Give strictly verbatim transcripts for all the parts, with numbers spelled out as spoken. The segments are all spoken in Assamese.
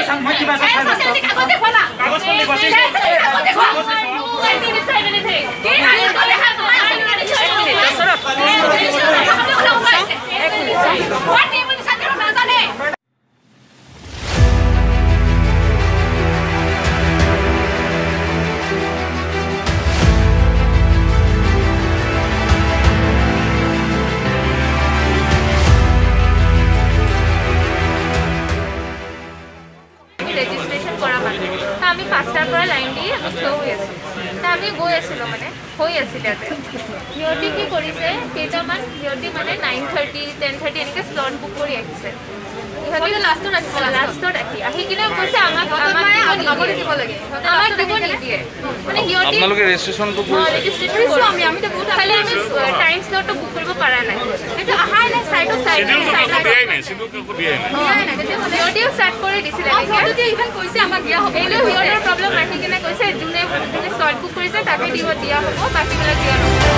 আমি পাঁচটাৰ পৰা লাইন দি আমি থিয় হৈ আছোঁ আমি গৈ আছিলোঁ মানে হৈ আছিল ইয়াতে সিহঁতি কি কৰিছে কেইটামান সিহঁতি মানে নাইন থাৰ্টি টেন থাৰ্টি এনেকৈ স্লট বুক কৰি আহিছে সিহঁতি লাষ্টত ৰাখিছে লাষ্টত ৰাখি আহি কিনে কৈছে আমাক আমাক দিব লাগে আমাক দিব নিদিয়ে মানে সিহঁতি আপোনালোকে ৰেজিষ্ট্ৰেশ্যনটো কৰিছোঁ আমি আমি খালি আমি টাইম স্লটটো বুক কৰিব পৰা নাই সেইটো অহাই নাই চাইডত চাইড সিহঁতিও ষ্টাৰ্ট কৰি দিছিলে সিহঁতি ইভেন কৈছে আমাক দিয়া হ'ব এইটো সিহঁতৰ প্ৰব্লেম ৰাখি কিনে কৈছে যোনে যোনে স্লট বুক কৰিছে তাকে দিব দিয়া হ'ব বাকীবিলাক দিয়া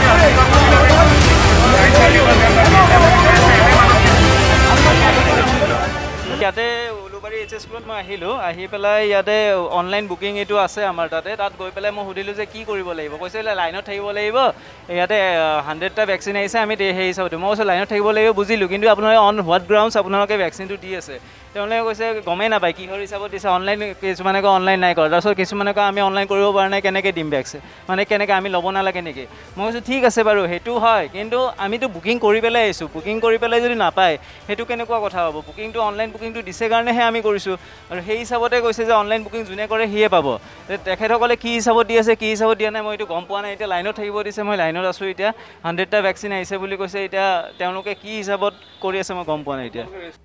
নহ'ব ইয়াতে উলুবাৰী এইচ এছ স্কুলত মই আহিলোঁ আহি পেলাই ইয়াতে অনলাইন বুকিং এইটো আছে আমাৰ তাতে তাত গৈ পেলাই মই সুধিলোঁ যে কি কৰিব লাগিব কৈছে লাইনত থাকিব লাগিব ইয়াতে হাণ্ড্ৰেডটা ভেকচিন আহিছে আমি সেই হিচাপতে মই কৈছোঁ লাইনত থাকিব লাগিব বুজিলোঁ কিন্তু আপোনালোকে অন হোৱাট গ্ৰাউণ্ডছ আপোনালোকে ভেকচিনটো দি আছে তেওঁলোকে কৈছে গমেই নাপায় কিহৰ হিচাপত দিছে অনলাইন কিছুমানে কয় অনলাইন নাই কৰা তাৰপিছত কিছুমানে কয় আমি অনলাইন কৰিব পৰা নাই কেনেকৈ দিম ভেকচিন মানে কেনেকৈ আমি ল'ব নালাগে নেকি মই কৈছোঁ ঠিক আছে বাৰু সেইটো হয় কিন্তু আমিতো বুকিং কৰি পেলাই আহিছোঁ বুকিং কৰি পেলাই যদি নাপায় সেইটো কেনেকুৱা কথা হ'ব বুকিংটো অনলাইন বুকিংটো দিছে কাৰণেহে আমি কৰিছোঁ আৰু সেই হিচাপতে কৈছে যে অনলাইন বুকিং যোনে কৰে সিয়ে পাব তেখেতসকলে কি হিচাপত দি আছে কি হিচাপত দিয়া নাই মই এইটো গম পোৱা নাই এতিয়া লাইনত থাকিব দিছে মই লাইনত আছোঁ এতিয়া হাণ্ড্ৰেডটা ভেকচিন আহিছে বুলি কৈছে এতিয়া তেওঁলোকে কি হিচাপত কৰি আছে মই গম পোৱা নাই এতিয়া